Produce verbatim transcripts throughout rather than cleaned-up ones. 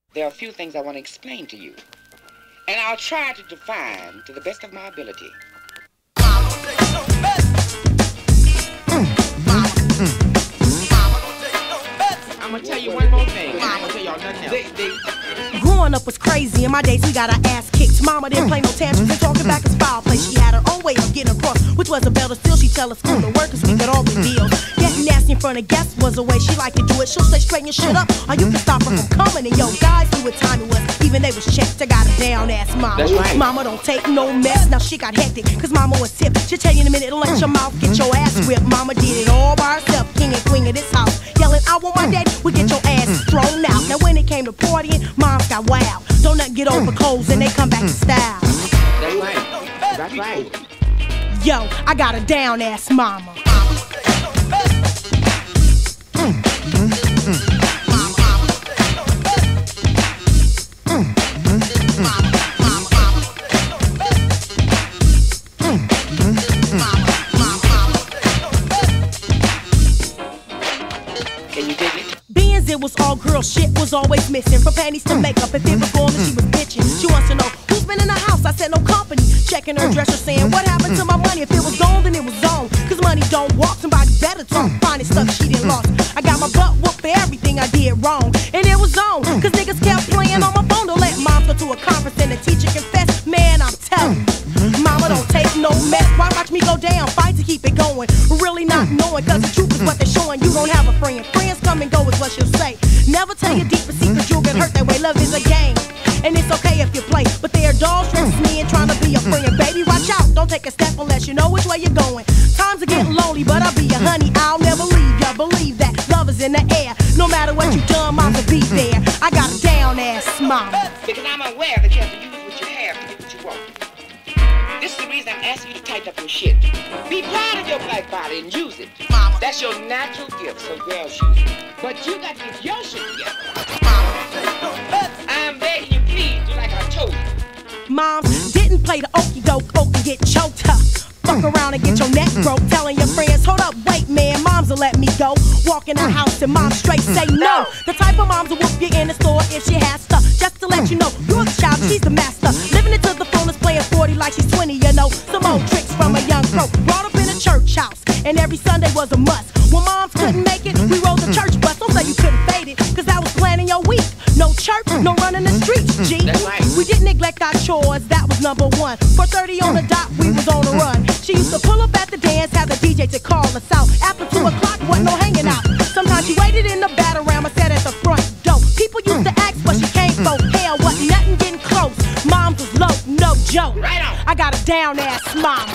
There are a few things I want to explain to you, and I'll try to define to the best of my ability. I'm gonna tell you one more thing. I'm gonna tell y'all nothing else. They, they... Growing up was crazy. In my days, we got our ass kicked. Mama didn't play no tantrums and talking back as fireplace. She had her own way of getting across, which was a better still. She tell us school to work cause we got all the deals. Getting nasty in front of guests was a way she liked to do it. She'll say straighten your shit up, or you can stop her from coming. And yo, guys knew what time it was. Even they was checked. I got a down ass mama. That's right. Mama don't take no mess. Now she got hectic cause mama was tip. She'll tell you in a minute, let your mouth get your ass whipped. Mama did it all by herself, king and queen of this house. Yelling, I want my daddy, we get your ass thrown out. Now when it came to partying, moms got wild. Don't nothing get over clothes and they come back to style. That's right. That's right. Yo, I got a down ass mama. Can you dig it? Beans, it was all girl shit, was always missing. From panties to makeup, if it was gone, then she was bitching. She wants to know who's been in the house. I said no company. Checking her dresser, saying what happened to my money? If it was gone, then it was gone. Cause money don't walk. Somebody better talk. Finding stuff she didn't lost. I got my butt whooped for everything I did wrong, and it was on. Cause niggas kept playing on my phone to let mom go to a conference and the teacher confess. Man, I'm telling you, mama don't take no mess. Why watch me go down? Fight to keep it going. Really not knowing, cause the truth is what they're showing. You don't have a friend. Friends come and go is what she'll say. Never tell your deepest secret, you'll get hurt that way. Love is a game, and it's okay if you play. But they are dogs dressing me and trying to be a friend. Baby, watch out, don't take a step unless you know which way you're going. Times are getting lonely, but I'll be your honey. I'll never leave ya. Believe that love is in the air. No matter what you done, mom will be there. I got a down ass mama. Because I'm aware that you have to use what you have to get what you want. This is the reason I'm asking you to tighten up your shit. Be proud of your black body and use it. Mama. That's your natural gift, so girls use it. But you got to get your shit together. I'm begging you, please, do like I told you. Moms didn't play the okey doke, oak and get choked up. Fuck around and get your neck broke. Telling your friends, hold up, wait, man, moms will let me go. Walk in the house and mom straight say no. The type of moms will whoop you in the store if she has stuff. Just to let you know, you're the child, she's the master. Living it to the fullest, playing forty like she's twenty, you know. Some old tricks from a young pro. Brought up in a church house, and every Sunday was a must. When moms couldn't make it, we rode the church bus. Don't say you couldn't fade it, cause that was planning your week. No church, no running the streets, G. That's right. We didn't neglect our chores, that was number one. For thirty on the dot, we was on the run. She used to pull up at the dance, have the D J to call us out. After two o'clock, wasn't no hanging out. Sometimes she waited in the battleground and sat at the front door. People used to ask what she came for. Hell, wasn't nothing getting close. Moms was low, no joke. Right on. I got a down ass mama.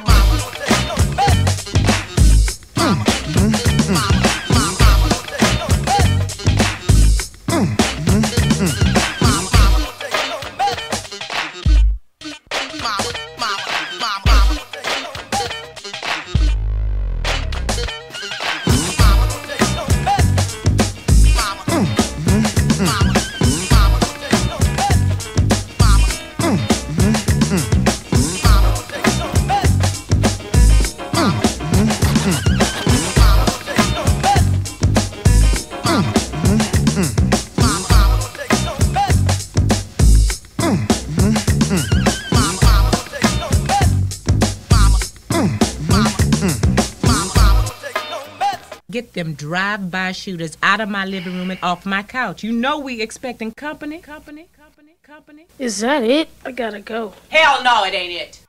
Get them drive-by shooters out of my living room and off my couch. You know we expecting company, company, company, company. Is that it? I gotta go. Hell no, it ain't it.